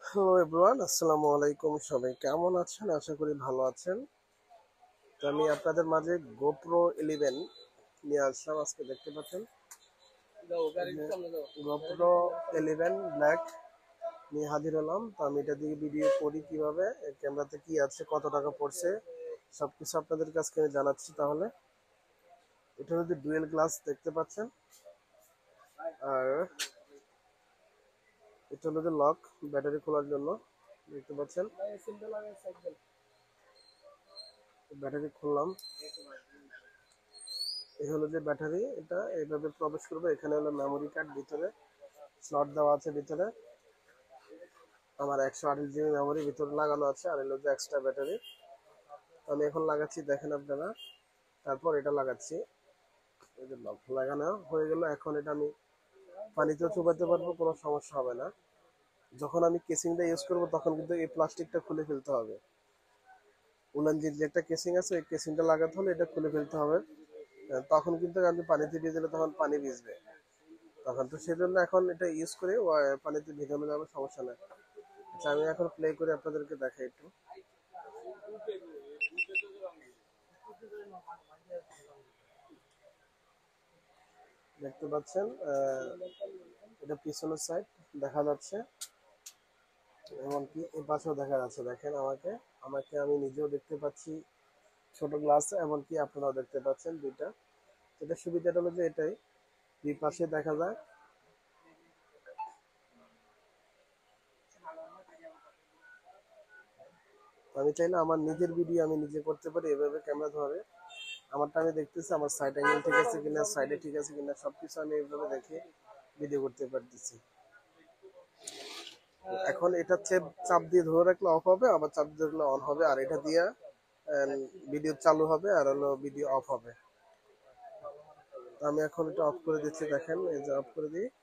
Hello everyone, আসসালামু আলাইকুম। সবাই কেমন আছেন? আশা করি ভালো আছেন। তো আমি আপনাদের মাঝে গোপ্রো 11 নিয়ে আসলাম। আজকে দেখতে পাচ্ছেন গোপ্রো 11 ব্ল্যাক নিয়ে হাজির হলাম। তো আমি এটা দিয়ে ভিডিও করি কিভাবে, এর ক্যামেরাতে কি আছে, কত টাকা পড়ছে, সবকিছু আপনাদের কাছে আমি জানাচ্ছি। তাহলে এটা হচ্ছে ডুয়েল গ্লাস দেখতে পাচ্ছেন, আর এটা হলো যে লক, ব্যাটারি খোলার জন্য দেখতে পাচ্ছেন। ব্যাটারি খুললাম, এই হলো যে ব্যাটারি। এটা এইভাবে প্রবেশ করবে। এখানে হলো মেমোরি কার্ড, ভিতরে স্লট দেওয়া আছে। ভিতরে আমার 128 জিবি মেমোরি ভিতরে লাগানো আছে, আর হলো যে এক্সট্রা ব্যাটারি। আমি এখন লাগাচ্ছি, দেখেন আপনারা। তারপর এটা লাগাচ্ছি, এই যে লাগানো হয়ে গেল। এখন এটা আমি পানিতেও চুবাতে পারবো, কোনো সমস্যা হবে না। যখন আমি কেসিংটা ইউজ করবো তখন কিন্তু এই প্লাস্টিকটা খুলে ফেলতে হবে। উলান যে একটা কেসিং আছে, এই কেসিংটা লাগাতে হলে এটা খুলে ফেলতে হবে। তখন কিন্তু আমি পানিতে দিয়ে দিলে তখন পানি ভিজবে তখন। তো সেজন্য এখন এটা ইউজ করে পানিতে ভিজানো যাবে, সমস্যা নেই। আচ্ছা, আমি এখন প্লে করে আপনাদেরকে দেখাই একটু। দেখতে পাচ্ছেন এটা পিছনের সাইড দেখা যাচ্ছে, এমনকি এই পাশেও দেখা যাচ্ছে। দেখেন আমাকে আমাকে আমি নিজেও দেখতে পাচ্ছি ছোট গ্লাস, এমনকি আপনারাও দেখতে পাচ্ছেন দুইটা। এটা সুবিধাটা হলো যে এটাই, দুই পাশে দেখা যায়। আমি চাইলে আমার নিজের ভিডিও আমি নিজে করতে পারি এভাবে ক্যামেরা ধরে। আমারটা আমি দেখতেছি আমার সাইড অ্যাঙ্গেল ঠিক আছে কিনা, সাইডে ঠিক আছে কিনা, সবকিছু আমি এইভাবে দেখে ভিডিও করতে পারতেছি। এখন এটা চাপ দিয়ে ধরে রাখলে অফ হবে, আবার চাপ দিয়ে রাখলে অন হবে, আর এটা দিয়ে ভিডিও চালু হবে আর হলো ভিডিও অফ হবে। তো আমি এখন এটা অফ করে দিচ্ছি, দেখেন এই যে অফ করে দিই।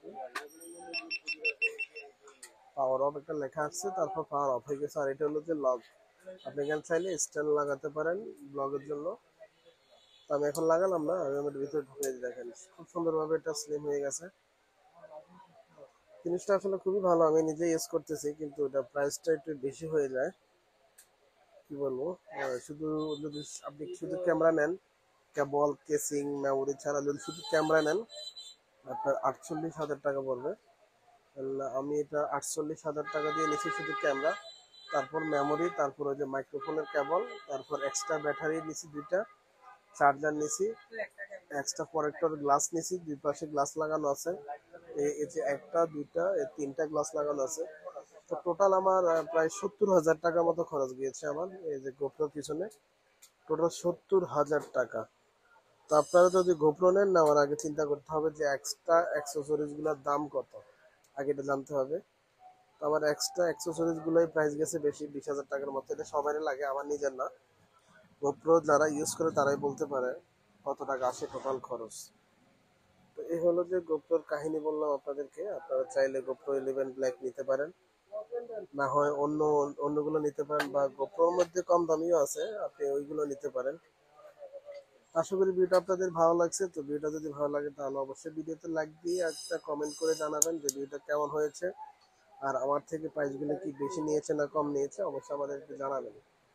পাওয়ার অফ একটা লেখা আসছে, তারপর পাওয়ার অফ হয়ে গেছে। আর এটা হলো যে লগ, আপনি এখানে চাইলে স্ট্যান্ড লাগাতে পারেন ব্লগের জন্য। তো আমি এখন লাগালাম না, আমি আমার ভিতরে ঢুকে দিই। দেখেন খুব সুন্দরভাবে এটা স্লিম হয়ে গেছে। জিনিসটা আসলে খুবই ভালো, আমি নিজে ইউজ করতেছি, কিন্তু এটা প্রাইসটা একটু বেশি হয়ে যায়। কি বলবো, শুধু যদি আপনি শুধু ক্যামেরা নেন, কেবল কেসিং মেমোরি ছাড়া যদি শুধু ক্যামেরা নেন, আপনার 48,000 টাকা পড়বে। আমি এটা 48,000 টাকা দিয়ে নিচ্ছি শুধু ক্যামেরা, তারপর মেমোরি, তারপর ওই যে মাইক্রোফোনের কেবল, তারপর এক্সট্রা ব্যাটারি নিছি দুইটা, চার্জার নিছি, এক্সট্রা প্রোটেক্টর গ্লাস নিছি, দুই পাশে গ্লাস লাগানো আছে। এই যে একটা দুইটা তিনটা গ্লাস লাগানো আছে। তো টোটাল আমার প্রায় 70,000 টাকা মতো খরচ গিয়েছে আমার এই যে গোপ্রোর পিছনে। টোটাল 70,000 টাকা। তো আপনারা যদি গোপ্রো নেন, নেওয়ার আগে চিন্তা করতে হবে যে এক্সট্রা অ্যাক্সেসরিজ গুলোর দাম কত, আগে এটা জানতে হবে। তো আমার এক্সট্রা অ্যাক্সেসরিজ গুলোই প্রাইস গেছে বেশি, 20,000 টাকার মতো। এটা সবারই লাগে, আমার নিজের না। গোপ্রো যারা ইউজ করে তারাই বলতে পারে কত টাকা আসে টোটাল খরচ। তো এই হলো যে গোপ্রোর কাহিনী বললাম আপনাদেরকে। আপনারা চাইলে গোপ্রো 11 ব্ল্যাক নিতে পারেন, না হয় অন্যগুলো নিতে পারেন, বা গোপ্রোর মধ্যে কম দামিও আছে, আপনি ওইগুলো নিতে পারেন। আশা করি ভিডিওটা আপনাদের ভালো লাগছে। তো ভিডিওটা যদি ভালো লাগে তাহলে অবশ্যই ভিডিওতে লাইক দিয়ে একটা কমেন্ট করে জানাবেন যে ভিডিওটা কেমন হয়েছে, আর আমার থেকে প্রাইসগুলো কি বেশি নিয়েছে না কম নিয়েছে অবশ্যই আমাদেরকে জানাবেন।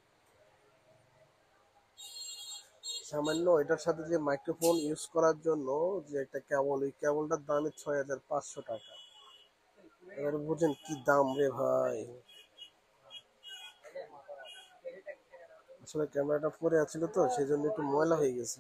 সামান্য এটার সাথে যে মাইক্রোফোন ইউজ করার জন্য যে একটা কেবল, ওই কেবলটার দামই 6,500 টাকা। এবার বুঝেন কি দাম রে ভাই। আসলে ক্যামেরাটা পরে আছিল তো সেই জন্য একটু ময়লা হয়ে গেছে।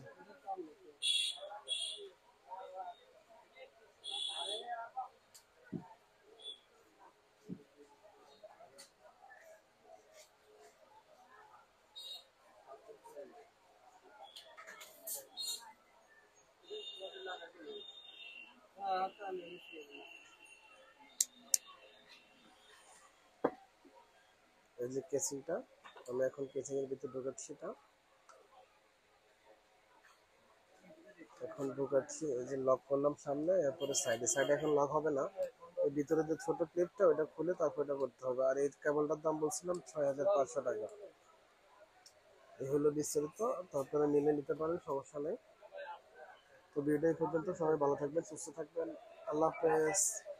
এই যে কেসিংটা, আমি এখন কেসিং এর ভিতরে ঢুকাচ্ছি। এটা এখন ঢুকাচ্ছি, এই যে লক করলাম সামনে, এরপরে সাইডে সাইডে এখন লক হবে না। এই ভিতরে যে ছোট ক্লিপটা ওটা খুলে তারপর এটা করতে হবে। আর এই কেবলটার দাম বলছিলাম 6,500 টাকা। এই হলো বিস্তারিত। তো আপনারা নিলে নিতে পারেন, সমস্যা নেই। তো ভিডিও এই পর্যন্ত, সবাই ভালো থাকবেন, সুস্থ থাকবেন। আল্লাহ হাফেজ।